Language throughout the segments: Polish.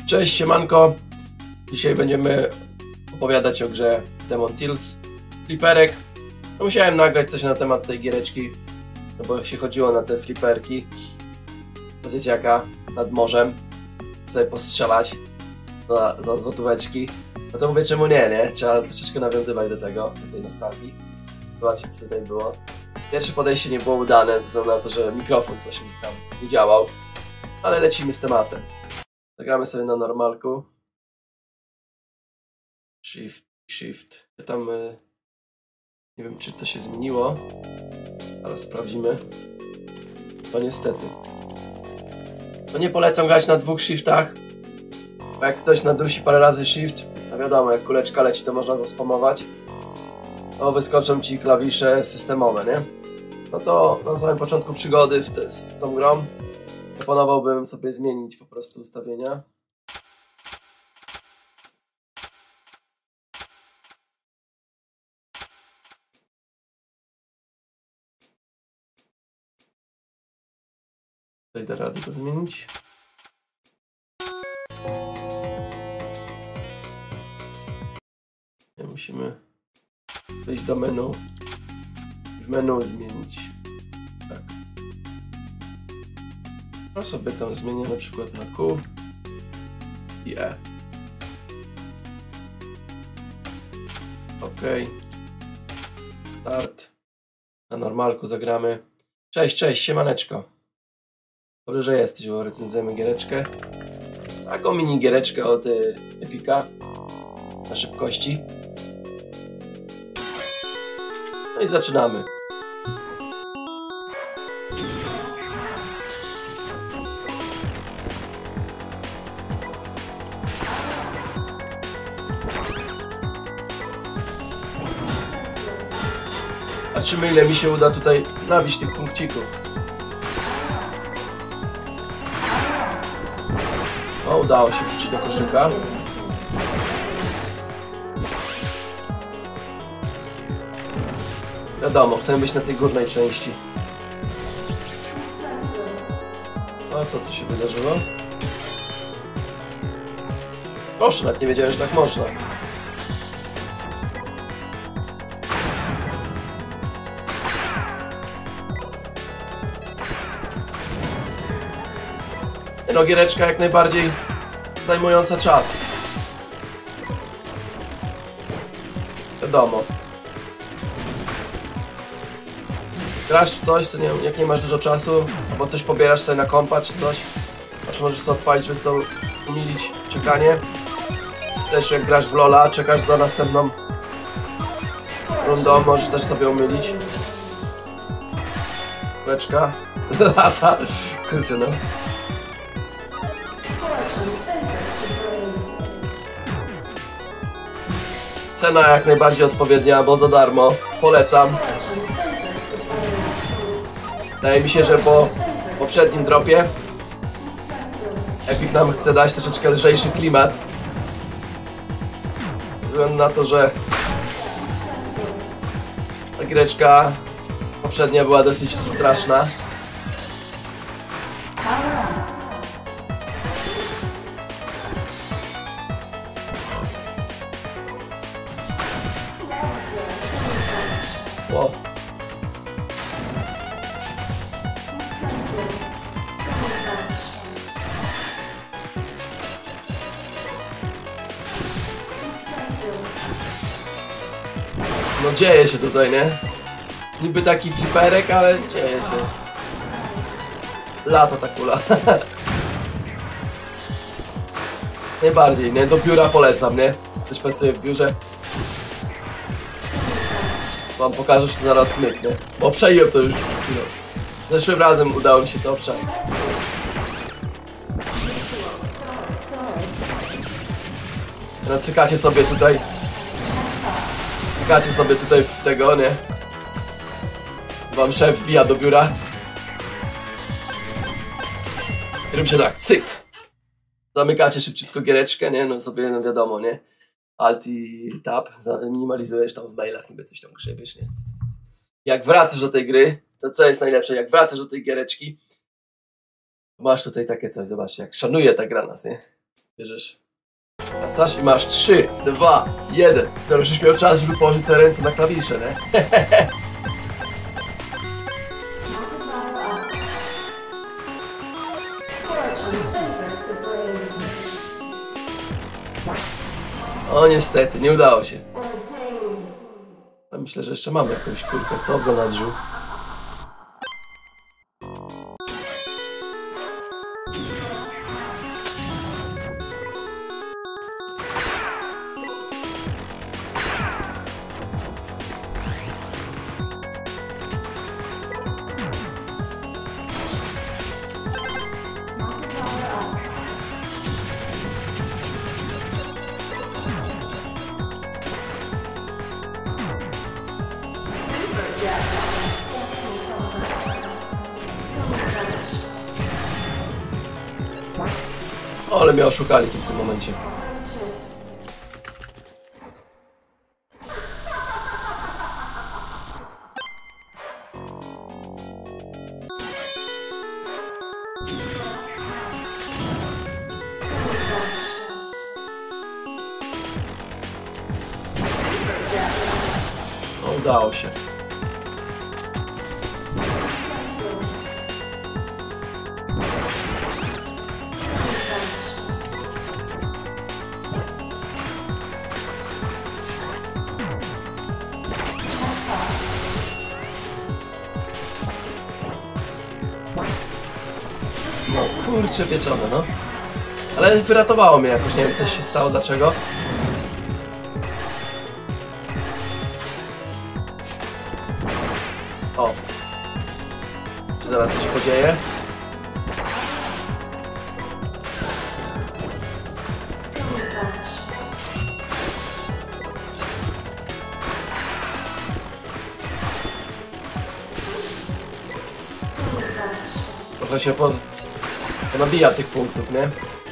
Cześć, siemanko. Dzisiaj będziemy opowiadać o grze Demon Tales Fliperek. No, musiałem nagrać coś na temat tej giereczki, no bo się chodziło na te fliperki do dzieciaka nad morzem, sobie postrzelać za złotóweczki. No to mówię, czemu nie? Trzeba troszeczkę nawiązywać do tego, do tej nostalgii. Zobaczcie, co tutaj było. Pierwsze podejście nie było udane, ze względu na to, że mikrofon coś mi tam nie działał. Ale lecimy z tematem. Zagramy sobie na normalku. Shift. Ja tam nie wiem, czy to się zmieniło, ale sprawdzimy. To niestety. To nie polecam grać na dwóch shiftach, bo jak ktoś nadusi parę razy shift, a wiadomo, jak kuleczka leci, to można zaspamować, to wyskoczą ci klawisze systemowe, nie? No to na samym początku przygody z tą grą proponowałbym sobie zmienić po prostu ustawienia. Tutaj da radę to zmienić. Musimy wejść do menu. W menu zmienić. Tak. No sobie tam zmienię na przykład na Q i E. OK. Start. Na normalku zagramy. Cześć, siemaneczko. Dobrze, że jesteś, bo recenzujemy giereczkę. Taką mini giereczkę od Epika. Na szybkości. No i zaczynamy. Zobaczymy, ile mi się uda tutaj nabić tych punkcików. O, udało się wrzucić do koszyka. Wiadomo, chcemy być na tej górnej części. A co tu się wydarzyło? Proszę, nawet nie wiedziałem, że tak można. No, giereczka jak najbardziej zajmująca czas. Wiadomo. Grasz w coś, co jak nie masz dużo czasu, albo coś pobierasz sobie na kompa czy coś, znaczy możesz sobie odpalić, żeby sobie umilić czekanie. Też jak grasz w LoL'a, czekasz za następną rundą, możesz też sobie umylić. Leczka. Lata. Kurczę, no. Cena jak najbardziej odpowiednia, bo za darmo. Polecam. Wydaje mi się, że po poprzednim dropie Epic nam chce dać troszeczkę lżejszy klimat. Ze względu na to, że ta giereczka poprzednia była dosyć straszna. O. No dzieje się tutaj, nie? Niby taki fliperek, ale dzieje się. Lata ta kula. Najbardziej, nie? Do biura polecam, nie? Ktoś pracuje w biurze. Wam pokażę, że to zaraz smyknę. Bo przejął to już. Zeszłym razem udało mi się to obczaić. No, cykacie sobie tutaj. Cykacie sobie tutaj w tego, nie? Wam szef wbija do biura. I robi się tak, cyk. Zamykacie szybciutko giereczkę, nie? No sobie, no wiadomo, nie? Alt i tab, minimalizujesz tam w mailach, niby coś tam grzebiesz, nie? Jak wracasz do tej gry, to co jest najlepsze, jak wracasz do tej giereczki, masz tutaj takie coś, zobaczcie, jak szanuje ta gra nas, nie? Bierzesz. Wracasz i masz 3, 2, 1. Zaraz już miał czas, żeby położyć sobie ręce na klawisze, nie? O niestety, nie udało się. A myślę, że jeszcze mamy jakąś kulkę, co w zanadrzu? O, ale mnie oszukali tu w tym momencie. O, udało się. No kurczę pieczone, no. Ale wyratowało mnie jakoś, nie wiem, coś się stało, dlaczego. O. Czy zaraz coś podzieje? Trochę się nabija tych punktów, nie?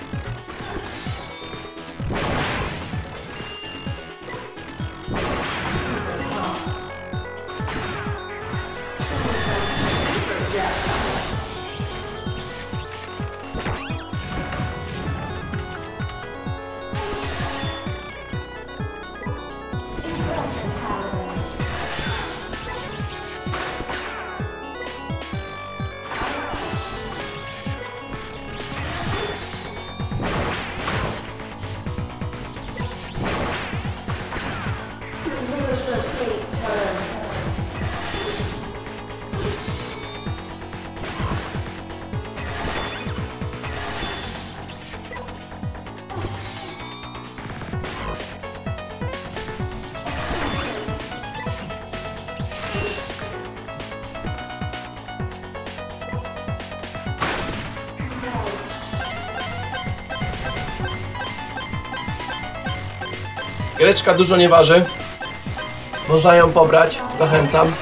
Giereczka dużo nie waży. Można ją pobrać, zachęcam.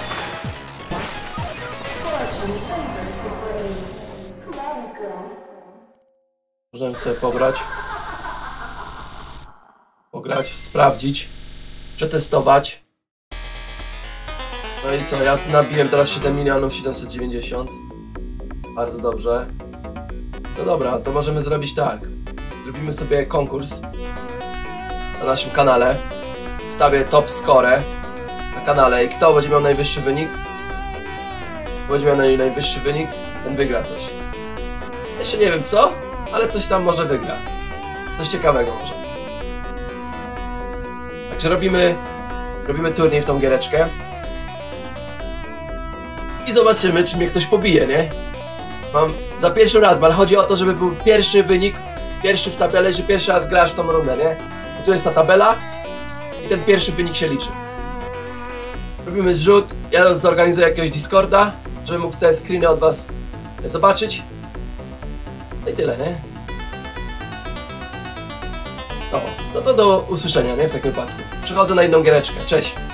Można ją sobie pobrać. Pograć, sprawdzić, przetestować. No i co, ja nabiłem teraz 7 790 000. Bardzo dobrze. No dobra, to możemy zrobić tak. Zrobimy sobie konkurs na naszym kanale. Wstawię top score na kanale i kto będzie miał najwyższy wynik, najwyższy wynik, ten wygra coś. Jeszcze nie wiem co, ale coś tam może wygra. Coś ciekawego może. Także robimy turniej w tą giereczkę. I zobaczymy, czy mnie ktoś pobije, nie? Mam za pierwszy raz, ale chodzi o to, żeby był pierwszy wynik, pierwszy w tabeli, że pierwszy raz grasz w tą rundę, nie? I tu jest ta tabela i ten pierwszy wynik się liczy. Robimy zrzut, ja zorganizuję jakiegoś Discorda, żebym mógł te screeny od was zobaczyć. No i tyle, nie? No to do usłyszenia, nie? W takim wypadku. Przechodzę na inną giereczkę. Cześć!